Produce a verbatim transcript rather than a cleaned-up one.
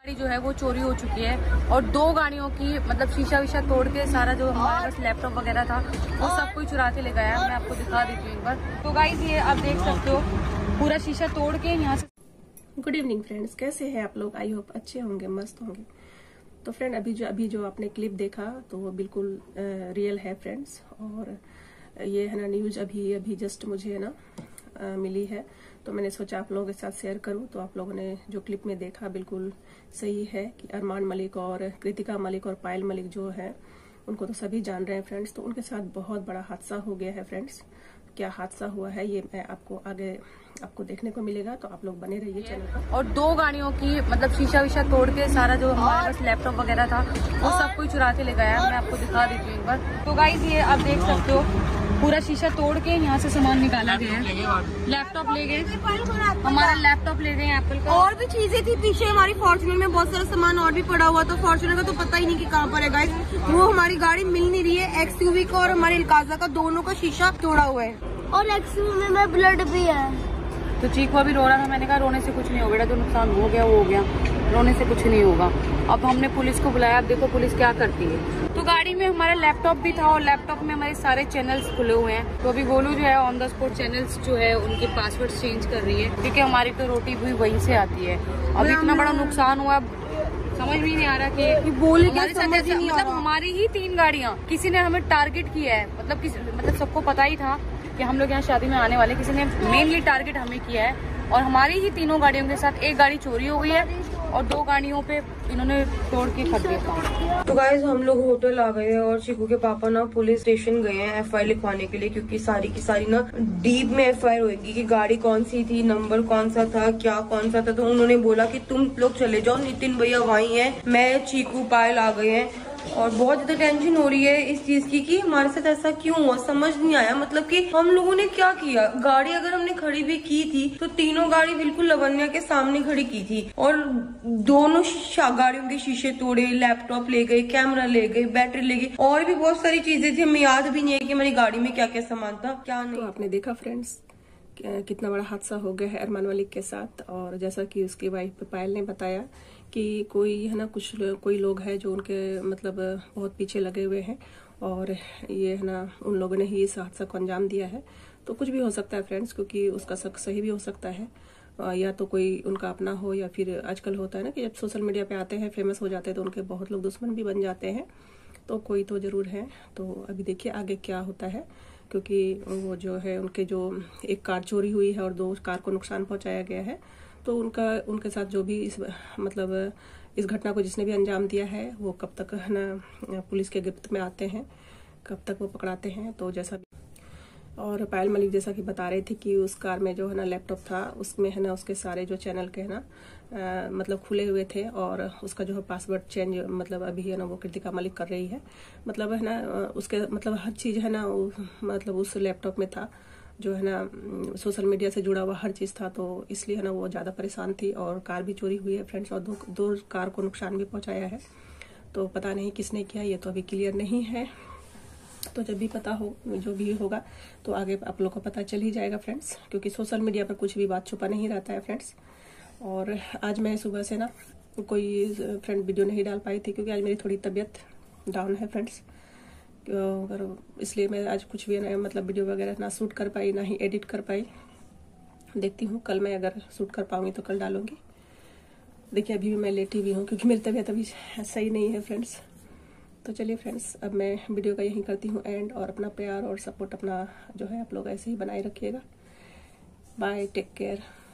जो है वो चोरी हो चुकी है और दो गाड़ियों की मतलब शीशा विशा तोड़ के सारा जो हमारे पास लैपटॉप वगैरह था वो सब कुछ चुरा के ले गया है। मैं आपको दिखा देती हूँ एक बार। तो गाइस ये आप देख सकते हो पूरा शीशा तोड़ के यहाँ से। गुड इवनिंग फ्रेंड्स, कैसे हैं आप लोग? आई होप अच्छे होंगे, मस्त होंगे। तो फ्रेंड अभी जो अभी जो आपने क्लिप देखा तो वो बिल्कुल रियल है फ्रेंड्स। और ये है ना न्यूज अभी अभी जस्ट मुझे है ना आ, मिली है, तो मैंने सोचा आप लोगों के साथ शेयर करूं। तो आप लोगों ने जो क्लिप में देखा बिल्कुल सही है कि अरमान मलिक और कृतिका मलिक और पायल मलिक जो है उनको तो सभी जान रहे हैं फ्रेंड्स। तो उनके साथ बहुत बड़ा हादसा हो गया है फ्रेंड्स। क्या हादसा हुआ है ये मैं आपको आगे आपको देखने को मिलेगा, तो आप लोग बने रहिए चैनल पर। और दो गाड़ियों की मतलब शीशा विशा तोड़ के सारा जो हमारे पास लैपटॉप वगैरह था वो सब कुछ चुरा के ले गया है। मैं आपको दिखा देती हूँ एक बार। तो गाइस ये आप देख सकते हो पूरा शीशा तोड़ के यहाँ से सामान निकाला गया है। लैपटॉप ले गए, हमारा लैपटॉप ले गए एप्पल का, और भी चीजें थी पीछे। हमारी फॉर्च्यूनर में बहुत सारा सामान और भी पड़ा हुआ था। फॉर्च्यूनर का तो पता ही नहीं कि कहाँ पर है गाइस। वो हमारी गाड़ी मिल नहीं रही है। एक्सयूवी का और हमारे इल्काजा का दोनों का शीशा तोड़ा हुआ है और एक्सयूवी में ब्लड भी है। तो चीकू अभी रो रहा था। मैंने कहा रोने से कुछ नहीं होगा बेटा, जो नुकसान हो गया वो हो गया, रोने से कुछ नहीं होगा। अब हमने पुलिस को बुलाया, अब देखो पुलिस क्या करती है। तो गाड़ी में हमारा लैपटॉप भी था और लैपटॉप में हमारे सारे चैनल्स खुले हुए हैं। तो अभी गोलू जो है ऑन द स्पॉट चैनल्स जो है उनके पासवर्ड चेंज कर रही है, क्योंकि हमारी तो रोटी भी वहीं से आती है। अब इतना बड़ा नुकसान हुआ, समझ भी नहीं आ रहा कि बोले हमारे साथ ऐसा, मतलब हमारी ही तीन गाड़ियाँ किसी ने हमें टारगेट किया है। मतलब किसी मतलब सबको पता ही था कि हम लोग यहाँ शादी में आने वाले, किसी ने मेनली टारगेट हमें किया है। और हमारी ही तीनों गाड़ियों के साथ एक गाड़ी चोरी हो गई है और दो गाड़ियों पे इन्होंने तोड़ के खरीद दिया। तो गाइस हम लोग होटल आ गए हैं और चीकू के पापा ना पुलिस स्टेशन गए हैं एफ आई आर लिखवाने के लिए, क्योंकि सारी की सारी ना डीप में एफ आई आर होगी कि गाड़ी कौन सी थी, नंबर कौन सा था, क्या कौन सा था। तो उन्होंने बोला कि तुम लोग चले जाओ, नितिन भैया वहीं है, मैं चीकू पायल आ गए हैं। और बहुत ज्यादा टेंशन हो रही है इस चीज की कि हमारे साथ ऐसा क्यों हुआ, समझ नहीं आया। मतलब कि हम लोगों ने क्या किया। गाड़ी अगर हमने खड़ी भी की थी तो तीनों गाड़ी बिल्कुल लवन्या के सामने खड़ी की थी और दोनों गाड़ियों के शीशे तोड़े, लैपटॉप ले गए, कैमरा ले गए, बैटरी ले गई, और भी बहुत सारी चीजें थी। हमें याद भी नहीं है कि हमारी गाड़ी में क्या क्या सामान था क्या नहीं। तो आपने देखा फ्रेंड्स कितना बड़ा हादसा हो गया है अरमान मलिक के साथ। और जैसा कि उसकी वाइफ पायल ने बताया कि कोई है ना कुछ कोई लोग हैं जो उनके मतलब बहुत पीछे लगे हुए हैं और ये है ना उन लोगों ने ही इस हादसा को अंजाम दिया है। तो कुछ भी हो सकता है फ्रेंड्स, क्योंकि उसका शक सही भी हो सकता है, या तो कोई उनका अपना हो, या फिर आजकल होता है ना कि जब सोशल मीडिया पे आते हैं फेमस हो जाते हैं तो उनके बहुत लोग दुश्मन भी बन जाते हैं। तो कोई तो जरूर है। तो अभी देखिए आगे क्या होता है, क्योंकि वो जो है उनके जो एक कार चोरी हुई है और दो कार को नुकसान पहुंचाया गया है। तो उनका उनके साथ जो भी इस मतलब इस घटना को जिसने भी अंजाम दिया है वो कब तक है ना पुलिस के गिरफ्त में आते हैं, कब तक वो पकड़ाते हैं। तो जैसा और पायल मलिक जैसा कि बता रहे थे कि उस कार में जो है ना लैपटॉप था उसमें है ना उसके सारे जो चैनल के है ना आ, मतलब खुले हुए थे और उसका जो है पासवर्ड चेंज मतलब अभी है ना वो कृतिका मलिक कर रही है। मतलब है ना उसके मतलब हर चीज है ना मतलब उस लैपटॉप में था, जो है ना सोशल मीडिया से जुड़ा हुआ हर चीज था। तो इसलिए है ना वो ज्यादा परेशान थी और कार भी चोरी हुई है फ्रेंड्स, और दो दो कार को नुकसान भी पहुंचाया है। तो पता नहीं किसने किया, ये तो अभी क्लियर नहीं है। तो जब भी पता हो जो भी होगा तो आगे आप लोग को पता चल ही जाएगा फ्रेंड्स, क्योंकि सोशल मीडिया पर कुछ भी बात छुपा नहीं रहता है फ्रेंड्स। और आज मैं सुबह से ना कोई फ्रेंड वीडियो नहीं डाल पाई थी, क्योंकि आज मेरी थोड़ी तबीयत डाउन है फ्रेंड्स। इसलिए मैं आज कुछ भी ना मतलब वीडियो वगैरह ना शूट कर पाई, ना ही एडिट कर पाई। देखती हूँ कल मैं अगर शूट कर पाऊंगी तो कल डालूंगी। देखिए अभी भी मैं लेटी हुई हूँ क्योंकि मेरी तबीयत अभी सही नहीं है फ्रेंड्स। तो चलिए फ्रेंड्स अब मैं वीडियो का यहीं करती हूँ एंड, और अपना प्यार और सपोर्ट अपना जो है आप लोग ऐसे ही बनाए रखिएगा। Bye, take care.